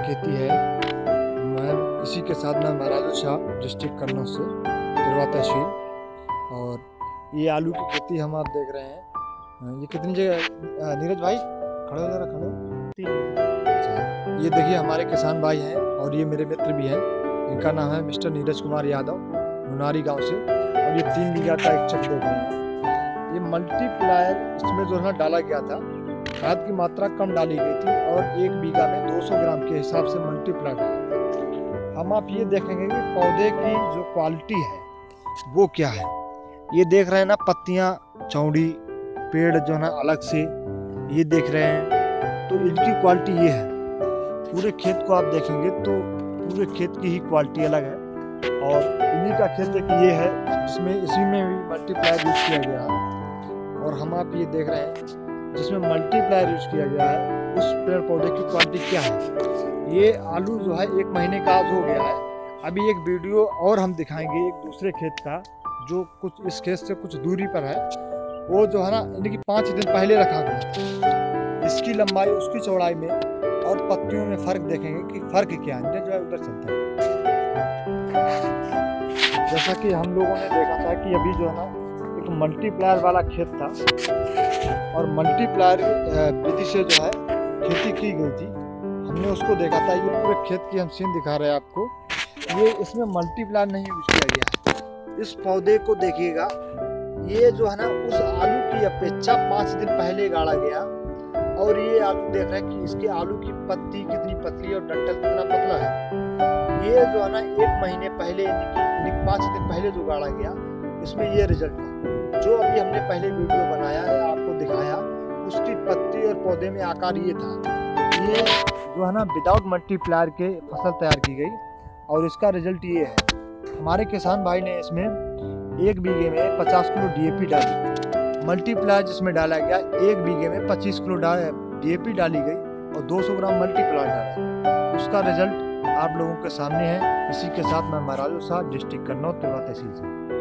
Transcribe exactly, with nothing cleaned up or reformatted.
खेती है। मैं इसी के साथ मैं महाराजा शाह डिस्ट्रिक्ट कन्नौज से तिरवा तहसील। और ये आलू की खेती हम आप देख रहे हैं। ये कितनी जगह नीरज भाई खड़े हो जरा खड़े। अच्छा, ये देखिए हमारे किसान भाई हैं और ये मेरे मित्र भी हैं। इनका नाम है मिस्टर नीरज कुमार यादव, मुनारी गांव से। और ये तीन बीघा का एक चक देख रहे हैं। ये मल्टीप्लायर इसमें जो है ना डाला गया था, खाद की मात्रा कम डाली गई थी और एक बीघा में दो सौ ग्राम के हिसाब से मल्टीप्लायर डाला। हम आप ये देखेंगे कि पौधे की जो क्वालिटी है वो क्या है। ये देख रहे हैं ना, पत्तियां चौड़ी, पेड़ जो है ना अलग से, ये देख रहे हैं। तो इनकी क्वालिटी ये है। पूरे खेत को आप देखेंगे तो पूरे खेत की ही क्वालिटी अलग है। और इन्हीं का खेत एक ये है जिसमें इसी में भी मल्टीप्लायर यूज किया गया है। और हम आप ये देख रहे हैं जिसमें मल्टीप्लायर यूज किया गया है, उस पेड़ पौधे की क्वालिटी क्या है। ये आलू जो है एक महीने का आज हो गया है। अभी एक वीडियो और हम दिखाएंगे एक दूसरे खेत का जो कुछ इस खेत से कुछ दूरी पर है। वो जो है ना इनकी पाँच दिन पहले रखा गया। इसकी लंबाई उसकी चौड़ाई में और पत्तियों में फर्क देखेंगे कि फर्क क्या है। जो है उधर चलता है। जैसा कि हम लोगों ने देखा था कि अभी जो है ना एक मल्टीप्लायर वाला खेत था और मल्टीप्लायर विधि से जो है खेती की गई थी। हमने उसको देखा था। ये पूरे खेत की हम सीन दिखा रहे हैं आपको। ये इसमें मल्टीप्लायर नहीं यूज किया गया है। इस पौधे को देखिएगा, ये जो है ना उस आलू की अपेक्षा पाँच दिन पहले गाड़ा गया। और ये आलू देख रहे हैं कि इसके आलू की पत्ती कितनी पतली और डंठल कितना पतला है। ये जो है ना एक महीने पहले इनकी पाँच दिन पहले जो गाड़ा गया, इसमें ये रिजल्ट था। जो अभी हमने पहले वीडियो बनाया है आपको दिखाया, उसकी पत्ती और पौधे में आकार ये था। ये जो है ना विदाउट मल्टीप्लायर के फसल तैयार की गई और इसका रिजल्ट ये है। हमारे किसान भाई ने इसमें एक बीघे में पचास किलो डी ए पी डाली। मल्टीप्लायर जिसमें डाला गया एक बीघे में पच्चीस किलो डी ए पी डाली गई और दो सौ ग्राम मल्टीप्लायर डाला। उसका रिजल्ट आप लोगों के सामने है। इसी के साथ मैं महाराजा शाह डिस्ट्रिक्ट कन्नौज तिरवा तहसील से।